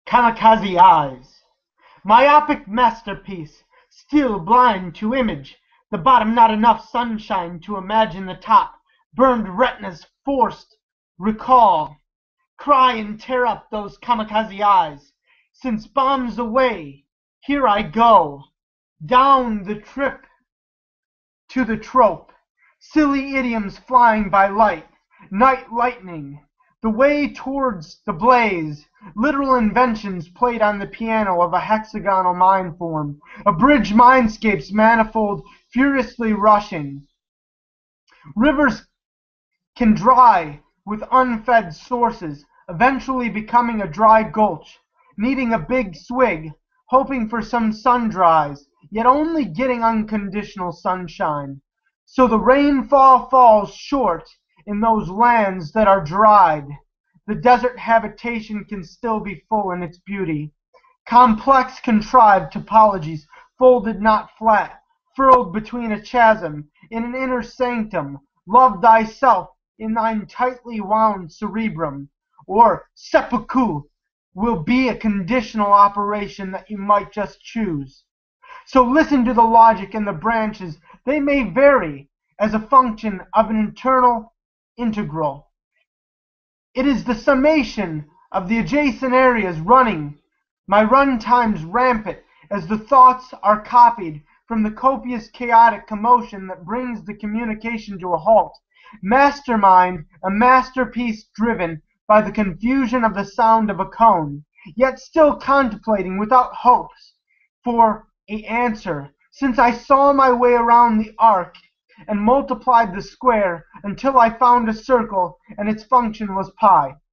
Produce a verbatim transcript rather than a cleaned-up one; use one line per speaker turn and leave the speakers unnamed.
Kamikaze eyes. Myopic masterpiece, still blind to image, the bottom not enough sunshine to imagine the top, burned retinas forced recall. Cry and tear up those kamikaze eyes, since bombs away, here I go, down the trip to the trope, silly idioms flying by light, night lightning, the way towards the blaze, literal inventions played on the piano of a hexagonal mind form, abridged mindscapes manifold, furiously rushing. Rivers can dry with unfed sources, eventually becoming a dry gulch, needing a big swig, hoping for some sundries, yet only getting unconditional sunshine. So the rainfall falls short in those lands that are dried. The desert habitation can still be full in its beauty. Complex contrived topologies, folded not flat, furled between a chasm, in an inner sanctum, love thyself in thine tightly wound cerebrum, or seppuku will be a conditional operation that you might just choose. So listen to the logic in the branches. They may vary as a function of an internal integral. It is the summation of the adjacent areas running. My run times rampant as the thoughts are copied from the copious chaotic commotion that brings the communication to a halt. Mastermind, a masterpiece driven by the confusion of the sound of a cone, yet still contemplating without hopes for a answer, since I saw my way around the arc and multiplied the square until I found a circle and its function was pi.